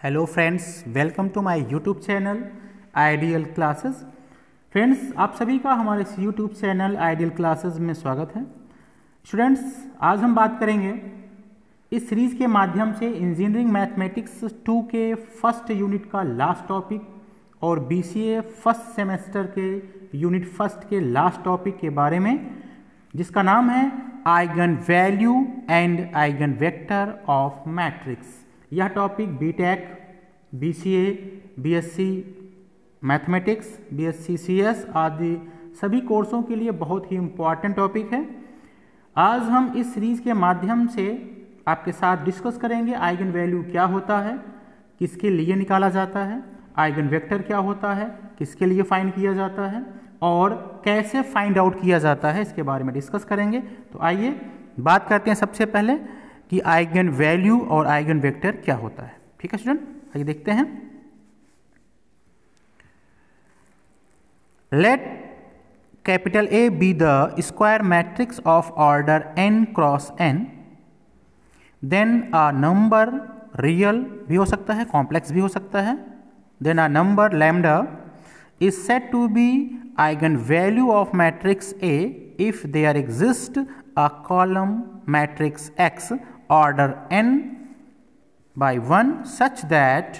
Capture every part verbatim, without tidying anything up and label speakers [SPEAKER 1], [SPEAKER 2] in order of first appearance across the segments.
[SPEAKER 1] Hello friends, welcome to my YouTube channel ideal classes. Friends, आप सभी का हमारे इस यूट्यूब चैनल आइडियल क्लासेस में स्वागत है। स्टूडेंट्स, आज हम बात करेंगे इस सीरीज़ के माध्यम से इंजीनियरिंग मैथमेटिक्स टू के फर्स्ट यूनिट का लास्ट टॉपिक और बीसीए फर्स्ट सेमेस्टर के यूनिट फर्स्ट के लास्ट टॉपिक के बारे में, जिसका नाम है eigen value and eigen vector of matrix. यह topic BTech, BCA, BSc mathematics, BSc CS आदि सभी कोर्सों के लिए बहुत ही इम्पॉर्टेंट टॉपिक है। आज हम इस सीरीज़ के माध्यम से आपके साथ डिस्कस करेंगे आइगन वैल्यू क्या होता है, किसके लिए निकाला जाता है, आइगन वेक्टर क्या होता है, किसके लिए फाइंड किया जाता है और कैसे फाइंड आउट किया जाता है, इसके बारे में डिस्कस करेंगे। तो आइए बात करते हैं सबसे पहले कि आइगन वैल्यू और आइगन वेक्टर क्या होता है। ठीक है स्टूडेंट, आइए देखते हैं। Let capital A be the square matrix of order n cross n, then a number real भी हो सकता है, कॉम्प्लेक्स भी हो सकता है, then a number lambda is said to be eigenvalue of matrix A if there exists a column matrix X order n by one such that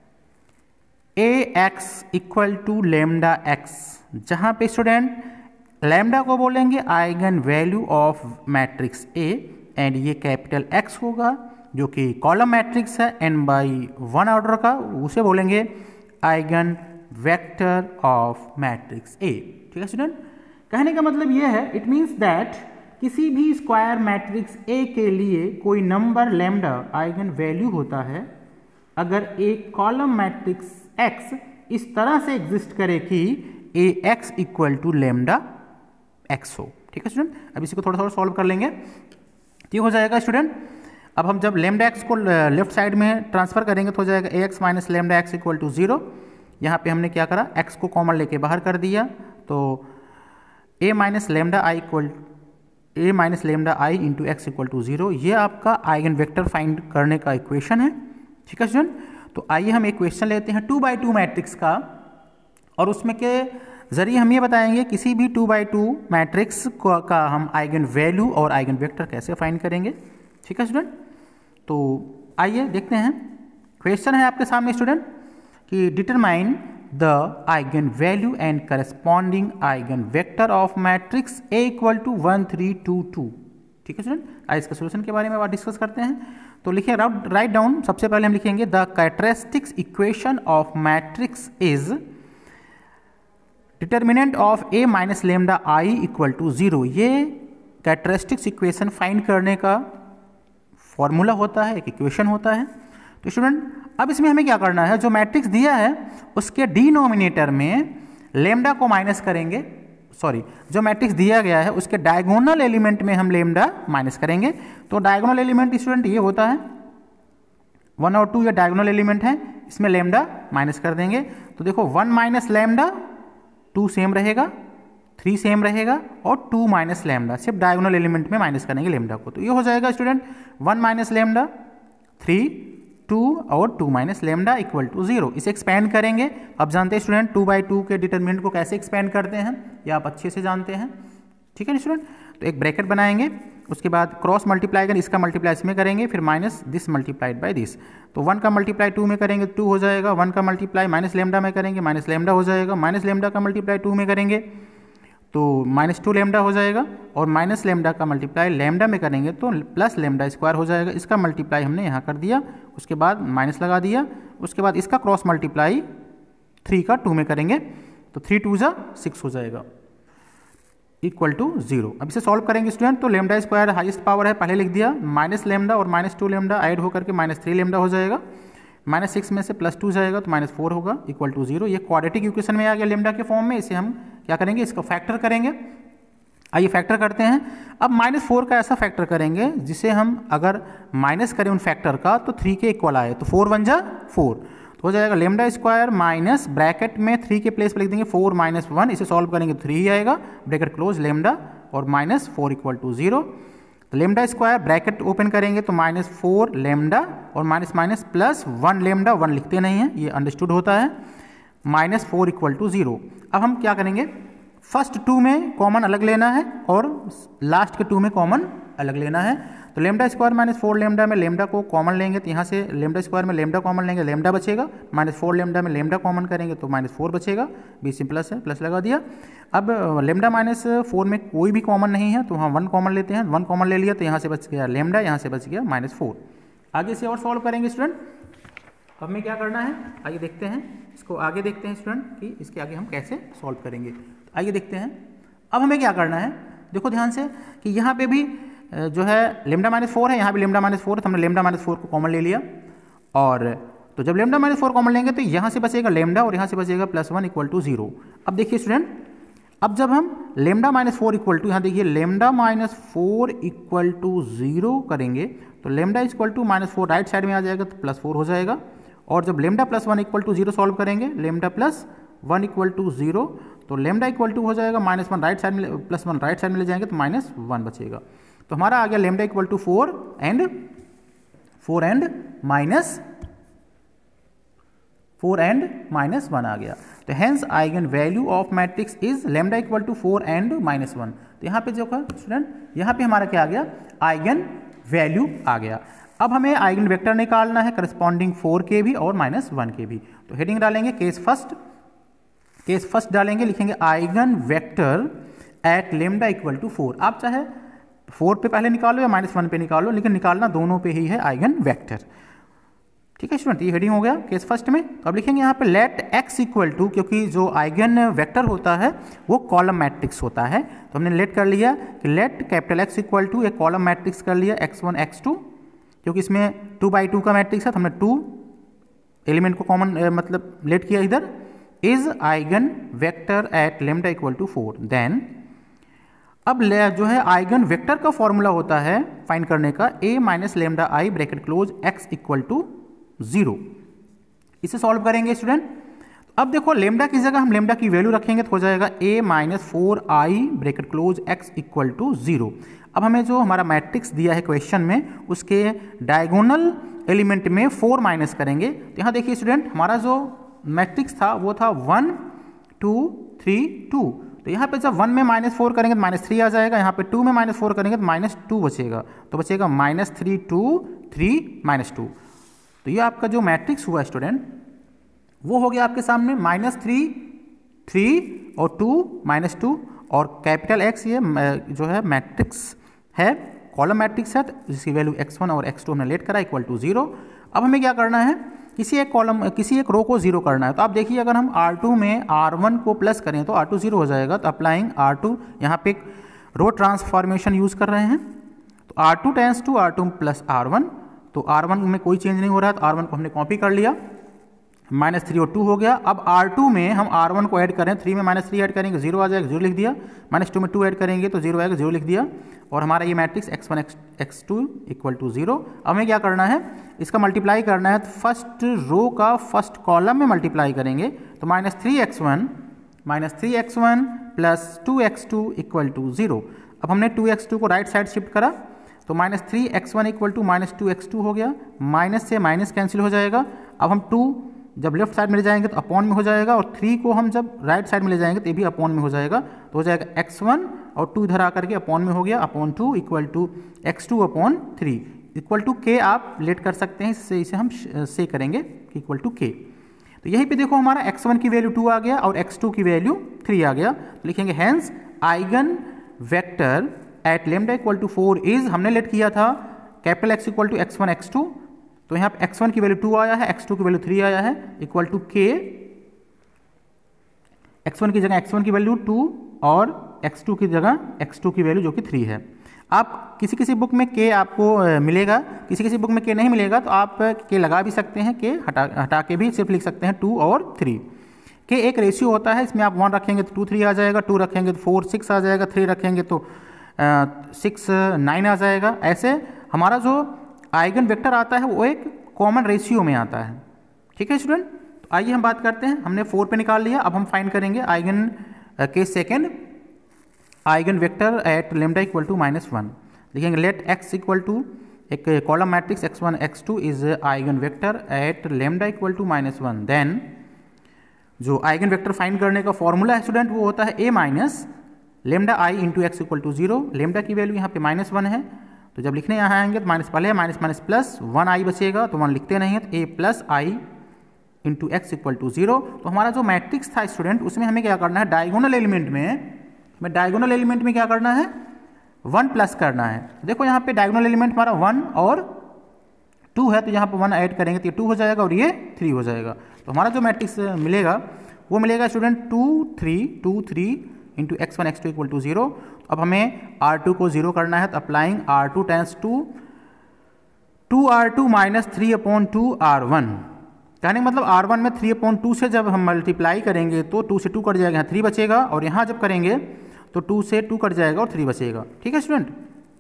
[SPEAKER 1] Ax equal to lambda x, जहाँ पे student lambda को बोलेंगे eigen value of matrix A and ये capital X होगा जो कि column matrix है n by one order का, उसे बोलेंगे eigen vector of matrix A। ठीक है स्टूडेंट, कहने का मतलब यह है, इट मीन्स दैट किसी भी स्क्वायर मैट्रिक्स A के लिए कोई नंबर लैम्डा आइगन वैल्यू होता है अगर एक कॉलम मैट्रिक्स X इस तरह से एग्जिस्ट करे कि Ax equal to lambda x हो। ठीक है स्टूडेंट, अब इसी को थोड़ा थोड़ा सॉल्व कर लेंगे, ठीक हो जाएगा स्टूडेंट। अब हम जब लैम्डा एक्स को लेफ्ट साइड में ट्रांसफर करेंगे तो हो जाएगा A x minus lambda x equal to zero. यहाँ पे हमने क्या करा, x को कॉमन लेके बाहर कर दिया, तो a minus lambda I equal A minus lambda I into x equal to zero, ये आपका आइगन वेक्टर फाइंड करने का इक्वेशन है। ठीक है स्टूडेंट, तो आइए हम एक क्वेश्चन लेते हैं टू बाई टू मैट्रिक्स का, और उसमें के जरिए हम ये बताएंगे किसी भी टू बाई टू मैट्रिक्स का हम आइगन वैल्यू और आइगन वेक्टर कैसे फाइंड करेंगे। ठीक है स्टूडेंट, तो आइए देखते हैं। क्वेश्चन है आपके सामने स्टूडेंट कि determine the eigen value and corresponding eigen vector of matrix A equal to one three two two. ठीक है स्टूडेंट, आइए इसका सोल्यूशन के बारे में बात डिस्कस करते हैं। तो लिखिए, राइट डाउन, सबसे पहले हम लिखेंगे the characteristics equation of matrix is determinant of A minus lambda I equal to zero. ये कैरेक्टरिस्टिक्स इक्वेशन फाइंड करने का फॉर्मूला होता है, एक इक्वेशन होता है। तो स्टूडेंट, अब इसमें हमें क्या करना है, जो मैट्रिक्स दिया है उसके डिनोमिनेटर में लेमडा को माइनस करेंगे, सॉरी जो मैट्रिक्स दिया गया है उसके डायगोनल एलिमेंट में हम लेमडा माइनस करेंगे। तो डायगोनल एलिमेंट स्टूडेंट ये होता है वन और टू, ये डायगोनल एलिमेंट है, इसमें लेमडा माइनस कर देंगे। तो देखो one minus lambda, two same रहेगा, थ्री सेम रहेगा और टू माइनस लेमडा, सिर्फ डायगोनल एलिमेंट में माइनस करेंगे लेमडा को। तो ये हो जाएगा student one minus lambda, three, two और two minus lambda equal to zero. इसे एक्सपेंड करेंगे। अब जानते हैं स्टूडेंट टू बाई टू के डिटरमिनेंट को कैसे एक्सपेंड करते हैं, ये आप अच्छे से जानते हैं। ठीक है स्टूडेंट, तो एक ब्रैकेट बनाएंगे, उसके बाद क्रॉस मल्टीप्लाई करें, इसका मल्टीप्लाई इसमें करेंगे, फिर minus this multiplied by this. तो वन का मल्टीप्लाई टू में करेंगे टू हो जाएगा, वन का मल्टीप्लाई माइनस लेमडा में करेंगे माइनस लेमडा हो जाएगा, माइनस लेमडा का मल्टीप्लाई टू में करेंगे तो माइनस टू लेमडा हो जाएगा, और माइनस लेमडा का मल्टीप्लाई लेमडा में करेंगे तो प्लस लेमडा स्क्वायर हो जाएगा। इसका मल्टीप्लाई हमने यहाँ कर दिया, उसके बाद माइनस लगा दिया, उसके बाद इसका क्रॉस मल्टीप्लाई थ्री का टू में करेंगे तो थ्री टू जा सिक्स हो जाएगा इक्वल टू जीरो। अब इसे सॉल्व करेंगे स्टूडेंट, तो लेमडा स्क्वायर हाईएस्ट पावर है, पहले लिख दिया, माइनस लेमडा और माइनस टू लेमडा ऐड होकर के माइनस थ्री लेमडा हो जाएगा, माइनस सिक्स में से प्लस टू जाएगा तो माइनस फोर होगा इक्वल टू जीरो। ये क्वाड्रेटिक इक्वेशन में आ गया लेमडा के फॉर्म में। इसे हम क्या करेंगे, इसका फैक्टर करेंगे। आइए फैक्टर करते हैं। अब माइनस फोर का ऐसा फैक्टर करेंगे जिसे हम अगर माइनस करें उन फैक्टर का तो थ्री के इक्वल आए, तो फोर वन जा फोर, तो हो जाएगा लेमडा स्क्वायर माइनस ब्रैकेट में थ्री के प्लेस पर लिख देंगे फोर माइनस वन, इसे सॉल्व करेंगे तो थ्री ही आएगा, ब्रैकेट क्लोज लेमडा और minus four equal to zero. तो लेमडा स्क्वायर ब्रैकेट ओपन करेंगे तो माइनस फोर लेमडा और minus minus plus one lambda, one लिखते नहीं हैं, ये अंडरस्टूड होता है, minus four equal to zero. अब हम क्या करेंगे, फर्स्ट टू में कॉमन अलग लेना है और लास्ट के टू में कॉमन अलग लेना है। तो lambda square minus four lambda में लेमडा को कॉमन लेंगे तो यहाँ से लेमडा स्क्वायर में लेमडा कॉमन लेंगे, लेमडा बचेगा, माइनस फोर लेमडा में लेमडा कॉमन करेंगे तो माइनस फोर बचेगा, बीच में प्लस है, प्लस लगा दिया। अब लेमडा माइनस फोर में कोई भी कॉमन नहीं है तो हम वन कॉमन लेते हैं, वन कॉमन ले लिया तो यहाँ से बच गया लेमडा, यहाँ से बच गया माइनस फोर। आगे से और सॉल्व करेंगे स्टूडेंट। अब हमें क्या करना है, आइए देखते हैं, इसको आगे देखते हैं स्टूडेंट कि इसके आगे हम कैसे सॉल्व करेंगे। आइए देखते हैं। अब हमें क्या करना है, देखो ध्यान से कि यहाँ पे भी जो है लेमडा माइनस फोर है, यहाँ भी लेमडा माइनस फोर है, तो हमने लेमडा माइनस फोर को कॉमन ले लिया। और तो जब लेमडा माइनस फोर कॉमन लेंगे तो यहाँ से बचेगा लेमडा और यहाँ से बचेगा plus one equal to zero. अब देखिए स्टूडेंट, अब जब हम lambda minus four equal to, यहाँ देखिए lambda minus four equal to zero करेंगे तो lambda equal to minus four right side में आ जाएगा तो प्लस फोर हो जाएगा। और जब lambda plus one equal to zero solve करेंगे, lambda plus one equal to zero, तो लेमडा इक्वल टू हो जाएगा माइनस वन राइट साइड में, प्लस वन राइट साइड में ले जाएंगे तो माइनस वन बचेगा। तो हमारा आ गया lambda equal to four and four and minus four and minus one आ गया। तो hence eigen value of matrix is lambda equal to four and minus one. तो यहाँ पे जो है स्टूडेंट, यहाँ पे हमारा क्या आ गया, आइगन वैल्यू आ गया। अब हमें आइगन वेक्टर निकालना है करस्पॉन्डिंग फोर के भी और माइनस वन के भी। तो हेडिंग डालेंगे केस फर्स्ट, केस फर्स्ट डालेंगे, लिखेंगे eigen vector at lambda equal to four. आप चाहे फोर पे पहले निकालो या माइनस वन पे निकालो, लेकिन निकालना दोनों पे ही है आइगन वेक्टर। ठीक है स्टूडेंट, ये हेडिंग हो गया केस फर्स्ट में। तो अब लिखेंगे यहाँ पे लेट एक्स इक्वल टू, क्योंकि जो आइगन वेक्टर होता है वो कॉलम मैट्रिक्स होता है, तो हमने लेट कर लिया कि let capital X equal to एक कॉलम मैट्रिक्स कर लिया एक्स वन एक्स टू, क्योंकि इसमें टू बाई टू का मैट्रिक्स है तो हमने टू एलिमेंट को कॉमन मतलब लेट किया इधर। Is eigen vector at lambda equal to four. Then अब जो है आइगन वेक्टर का फॉर्मूला होता है फाइंड करने का, A minus lambda I bracket close X equal to zero. इसे सॉल्व करेंगे स्टूडेंट। अब देखो लेमडा की जगह हम लेमडा की वैल्यू रखेंगे तो हो जाएगा A minus four I bracket close X equal to zero. अब हमें जो हमारा मैट्रिक्स दिया है क्वेश्चन में उसके डायगोनल एलिमेंट में फोर माइनस करेंगे। तो यहाँ देखिए स्टूडेंट, हमारा जो मैट्रिक्स था वो था वन टू थ्री टू। तो यहाँ पे जब वन में माइनस फोर करेंगे तो माइनस थ्री आ जाएगा, यहाँ पे टू में माइनस फोर करेंगे तो माइनस टू बचेगा, तो बचेगा minus three two three minus two. तो ये आपका जो मैट्रिक्स हुआ स्टूडेंट वो हो गया आपके सामने माइनस थ्री थ्री और टू माइनस टू, और कैपिटल एक्स ये जो है मैट्रिक्स है, कॉलम मैट्रिक्स है, जिसकी वैल्यू एक्स वन और एक्स टू हमने लेट करा इक्वल टू जीरो। अब हमें क्या करना है, किसी एक कॉलम किसी एक रो को जीरो करना है। तो आप देखिए अगर हम आर टू में आर वन को प्लस करें तो आर टू जीरो हो जाएगा। तो अप्लाइंग आर टू, यहाँ पे रो ट्रांसफॉर्मेशन यूज कर रहे हैं, तो R two tends to R two plus R one. तो आर वन में कोई चेंज नहीं हो रहा है तो आर वन को हमने कॉपी कर लिया, माइनस थ्री और टू हो गया। अब आर टू में हम आर वन को ऐड करें, थ्री में माइनस थ्री ऐड करेंगे जीरो आ जाएगा, जीरो लिख दिया, माइनस टू में टू ऐड करेंगे तो जीरो आएगा, जीरो लिख दिया, और हमारा ये matrix X one X X two equal to zero. अब हमें क्या करना है, इसका मल्टीप्लाई करना है, तो फर्स्ट रो का फर्स्ट कॉलम में मल्टीप्लाई करेंगे। तो minus three X one minus three X one plus two X two equal to zero. अब हमने टू एक्स टू को राइट साइड शिफ्ट करा तो minus three X one equal to minus two X two हो गया, minus से minus cancel हो जाएगा। अब हम टू जब लेफ्ट साइड में ले जाएंगे तो अपॉन में हो जाएगा, और थ्री को हम जब राइट साइड में ले जाएंगे तो ये भी अपॉन में हो जाएगा, तो हो जाएगा एक्स वन और टू इधर आकर के अपॉन में हो गया, upon two equal to X two upon three equal to के आप लेट कर सकते हैं, इससे इसे हम से करेंगे इक्वल टू के। तो यहीं पे देखो हमारा एक्स वन की वैल्यू टू आ गया और एक्स टू की वैल्यू थ्री आ गया। तो लिखेंगे hence eigen vector at lambda equal to four is, हमने लेट किया था capital X equal to X one X two, तो यहाँ पे एक्स वन की वैल्यू टू आया है, एक्स टू की वैल्यू थ्री आया है, इक्वल टू के, एक्स वन की जगह एक्स वन की वैल्यू टू और एक्स टू की जगह एक्स टू की वैल्यू जो कि थ्री है। आप किसी किसी बुक में के आपको मिलेगा, किसी किसी बुक में के नहीं मिलेगा, तो आप के लगा भी सकते हैं, के हटा हटा के भी सिर्फ लिख सकते हैं टू और थ्री। के एक रेशियो होता है, इसमें आप वन रखेंगे तो टू थ्री आ जाएगा, टू रखेंगे तो फोर सिक्स आ जाएगा, थ्री रखेंगे तो सिक्स नाइन आ जाएगा। ऐसे हमारा जो आइगन वेक्टर आता है वो एक कॉमन रेशियो में आता है। ठीक है स्टूडेंट, तो आइए हम बात करते हैं, हमने फोर पे निकाल लिया, अब हम फाइंड करेंगे आइगन के second eigen vector at lambda equal to minus one. लिखेंगे लेट एक्स इक्वल टू एक column matrix X one X two is eigen vector at lambda equal to minus one, then जो eigen vector find करने का formula है student वो होता है A minus lambda I into x equal to zero. Lambda की value यहाँ पे माइनस वन है, तो जब लिखने यहाँ आएंगे तो माइनस पहले है, minus minus plus one I बचेगा, तो वन लिखते नहीं है, तो A plus I into x equal to zero. तो हमारा जो मैट्रिक्स था स्टूडेंट उसमें हमें क्या करना है, डायगोनल एलिमेंट में हमें डायगोनल एलिमेंट में क्या करना है, वन प्लस करना है। देखो यहाँ पे डायगोनल एलिमेंट हमारा वन और टू है, तो यहाँ पे वन ऐड करेंगे तो ये टू हो जाएगा और ये थ्री हो जाएगा। तो हमारा जो मैट्रिक्स मिलेगा वो मिलेगा student two three two three into X one X two equal to zero. अब हमें आर टू को जीरो करना है, तो applying R two tends to two R two minus three upon two R one. कहने का मतलब आर वन में थ्री अपॉन टू से जब हम मल्टीप्लाई करेंगे तो टू से टू कट जाएगा, यहाँ थ्री बचेगा, और यहाँ जब करेंगे तो टू से टू कट जाएगा और थ्री बचेगा। ठीक है स्टूडेंट,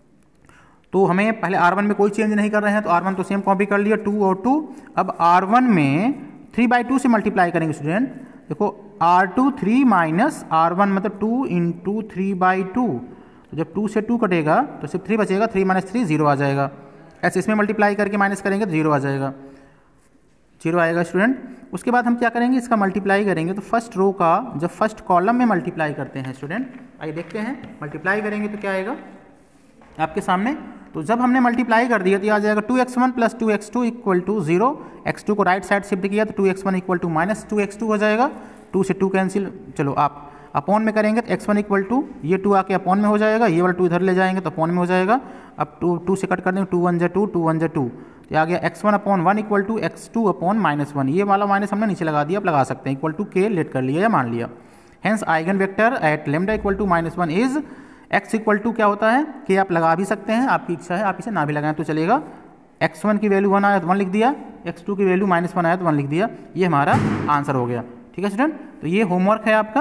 [SPEAKER 1] तो हमें पहले आर वन में कोई चेंज नहीं कर रहे हैं, तो आर वन तो सेम कॉपी कर लिया टू और टू। अब आर वन में थ्री बाई टू से मल्टीप्लाई करेंगे स्टूडेंट। देखो R two three minus R one मतलब two into three by two, तो जब टू से टू कटेगा तो सिर्फ थ्री बचेगा, थ्री माइनस थ्री जीरो आ जाएगा। ऐसे इसमें मल्टीप्लाई करके माइनस करेंगे तो जीरो आ जाएगा, जीरो आएगा स्टूडेंट। उसके बाद हम क्या करेंगे, इसका मल्टीप्लाई करेंगे, तो फर्स्ट रो का जब फर्स्ट कॉलम में मल्टीप्लाई करते हैं स्टूडेंट, आइए देखते हैं मल्टीप्लाई करेंगे तो क्या आएगा आपके सामने। तो जब हमने मल्टीप्लाई कर दिया तो आ जाएगा two X one plus two X two equal to zero. X two को राइट साइड शिफ्ट किया तो two X one equal to minus two X two हो जाएगा, टू से टू कैंसिल, चलो आप अपॉन में करेंगे तो एक्स वन इक्वल टू ये टू आके अपॉन में हो जाएगा, ये वाला टू इधर ले जाएंगे तो अपॉन में हो जाएगा। अब टू टू से कट कर देंगे, टू वन जा टू, टू वन जा टू, तो आ गया X one upon one equal to X two upon minus one. ये वाला माइनस हमने नीचे लगा दिया, आप लगा सकते हैं, इक्वल टू के लेट कर लिया या मान लिया। Hence eigen vector at lambda equal to minus one is X equal to क्या होता है कि आप लगा भी सकते हैं, आपकी इच्छा है, आप इसे ना भी लगाएं तो चलेगा। एक्स वन की वैल्यू वन आया तो वन लिख दिया, एक्स टू की वैल्यू माइनस वन आया तो वन लिख दिया, ये हमारा आंसर हो गया। ठीक है स्टूडेंट, तो ये होमवर्क है आपका।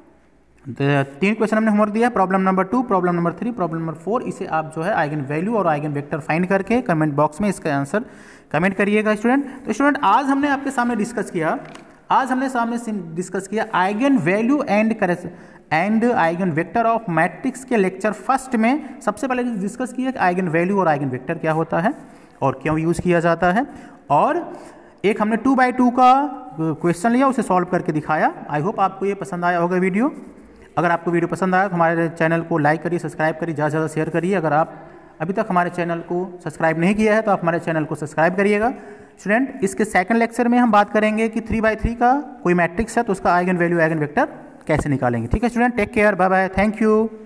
[SPEAKER 1] तीन क्वेश्चन हमने होमवर्क दिया, problem number two, problem number three, problem number four. इसे आप जो है आइगन वैल्यू और आइगन वेक्टर फाइंड करके कमेंट बॉक्स में इसका आंसर कमेंट करिएगा स्टूडेंट। तो स्टूडेंट आज हमने आपके सामने डिस्कस किया आज हमने सामने डिस्कस किया eigen value and and eigen vector of matrix के लेक्चर फर्स्ट में। सबसे पहले डिस्कस किया कि आइगन वैल्यू और आइगन वेक्टर क्या होता है और क्यों यूज़ किया जाता है, और एक हमने टू बाई टू का क्वेश्चन लिया, उसे सॉल्व करके दिखाया। आई होप आपको ये पसंद आया होगा वीडियो। अगर आपको वीडियो पसंद आया तो हमारे चैनल को लाइक करिए, सब्सक्राइब करिए, ज़्यादा से ज़्यादा शेयर करिए। अगर आप अभी तक हमारे चैनल को सब्सक्राइब नहीं किया है तो आप हमारे चैनल को सब्सक्राइब करिएगा। स्टूडेंट इसके सेकंड लेक्चर में हम बात करेंगे कि थ्री बाई थ्री का कोई मैट्रिक्स है तो उसका आइगन वैल्यू आइगन वेक्टर कैसे निकालेंगे। ठीक है student, take care, bye bye, thank you.